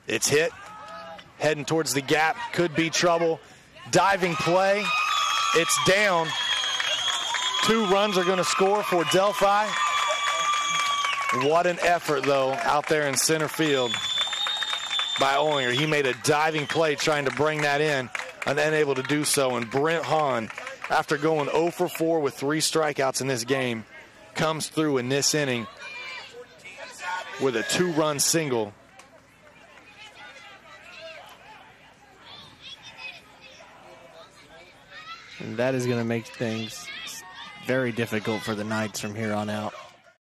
It's hit. Heading towards the gap. Could be trouble. Diving play. It's down. 2 runs are going to score for Delphi. What an effort, though, out there in center field by Olinger. He made a diving play trying to bring that in and unable to do so. And Brent Hawn, after going 0 for 4 with 3 strikeouts in this game, comes through in this inning with a 2-run single. And that is going to make things very difficult for the Knights from here on out.